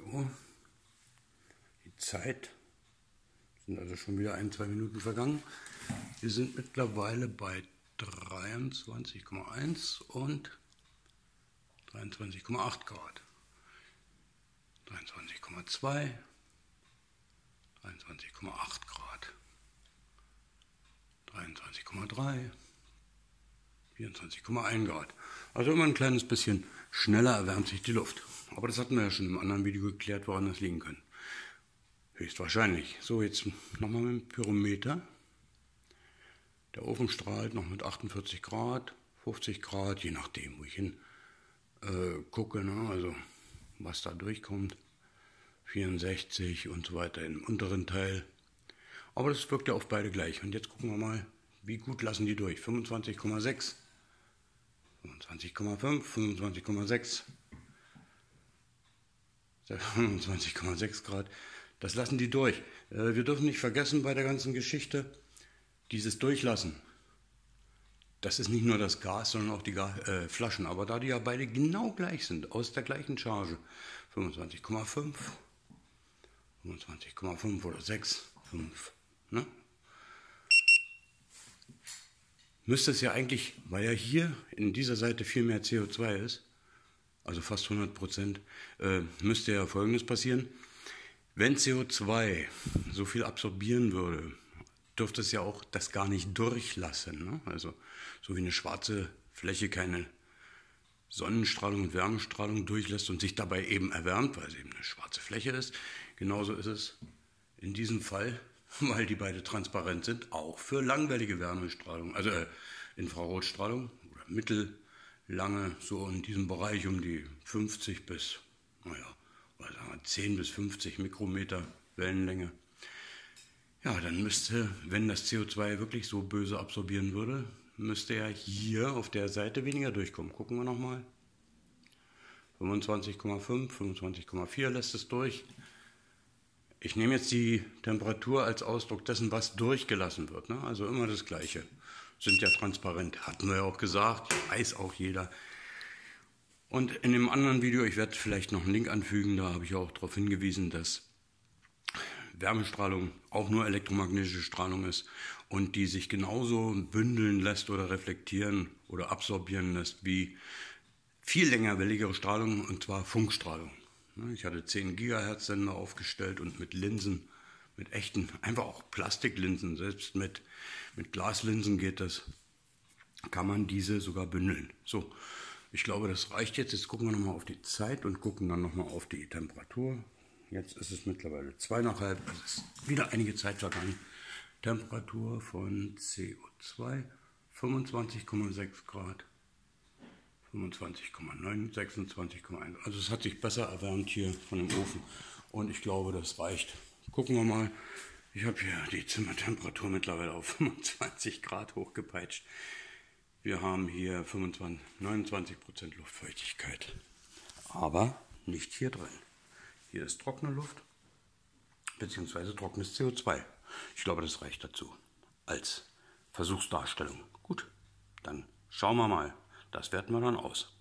So, die Zeit sind also schon wieder 1-2 Minuten vergangen. Wir sind mittlerweile bei 23,1 und 23,8 Grad. 23,2, 23,8 Grad, 23,3, 24,1 Grad. Also immer ein kleines bisschen schneller erwärmt sich die Luft. Aber das hatten wir ja schon im anderen Video geklärt, woran das liegen kann. Höchstwahrscheinlich. So, jetzt nochmal mit dem Pyrometer. Der Ofen strahlt noch mit 48 Grad, 50 Grad, je nachdem, wo ich hin gucke, ne? Also was da durchkommt. 64 und so weiter im unteren Teil. Aber das wirkt ja auf beide gleich. Und jetzt gucken wir mal, wie gut lassen die durch. 25,6, 25,5, 25,6, 25,6 Grad. Das lassen die durch. Wir dürfen nicht vergessen bei der ganzen Geschichte, dieses Durchlassen. Das ist nicht nur das Gas, sondern auch die Flaschen. Aber da die ja beide genau gleich sind, aus der gleichen Charge, 25,5, 25,5 oder 6, 5, ne? Müsste es ja eigentlich, weil ja hier in dieser Seite viel mehr CO2 ist, also fast 100%, müsste ja Folgendes passieren. Wenn CO2 so viel absorbieren würde, dürfte es ja auch das gar nicht durchlassen, ne? Also so wie eine schwarze Fläche keine Sonnenstrahlung und Wärmestrahlung durchlässt und sich dabei eben erwärmt, weil es eben eine schwarze Fläche ist. Genauso ist es in diesem Fall, weil die beide transparent sind, auch für langwellige Wärmestrahlung, also Infrarotstrahlung oder mittellange, so in diesem Bereich um die 50 bis, naja, 10 bis 50 Mikrometer Wellenlänge. Ja, dann müsste, wenn das CO2 wirklich so böse absorbieren würde, müsste ja hier auf der Seite weniger durchkommen. Gucken wir nochmal. 25,5, 25,4 lässt es durch. Ich nehme jetzt die Temperatur als Ausdruck dessen, was durchgelassen wird, ne? Also immer das Gleiche. Sind ja transparent, hatten wir ja auch gesagt, weiß auch jeder. Und in dem anderen Video, ich werde vielleicht noch einen Link anfügen, da habe ich auch darauf hingewiesen, dass Wärmestrahlung auch nur elektromagnetische Strahlung ist und die sich genauso bündeln lässt oder reflektieren oder absorbieren lässt wie viel längerwelligere Strahlung, und zwar Funkstrahlung. Ich hatte 10 GHz Sender aufgestellt und mit Linsen, mit echten, einfach auch Plastiklinsen, selbst mit Glaslinsen geht das, kann man diese sogar bündeln. So, ich glaube, das reicht jetzt. Jetzt gucken wir nochmal auf die Zeit und gucken dann nochmal auf die Temperatur. Jetzt ist es mittlerweile 2 nach halb, es ist wieder einige Zeit vergangen. Temperatur von CO2 25,6 Grad, 25,9, 26,1. Also es hat sich besser erwärmt hier von dem Ofen und ich glaube, das reicht. Gucken wir mal. Ich habe hier die Zimmertemperatur mittlerweile auf 25 Grad hochgepeitscht. Wir haben hier 29% Luftfeuchtigkeit, aber nicht hier drin. Hier ist trockene Luft bzw. trockenes CO2. Ich glaube, das reicht dazu als Versuchsdarstellung. Gut, dann schauen wir mal. Das werten wir dann aus.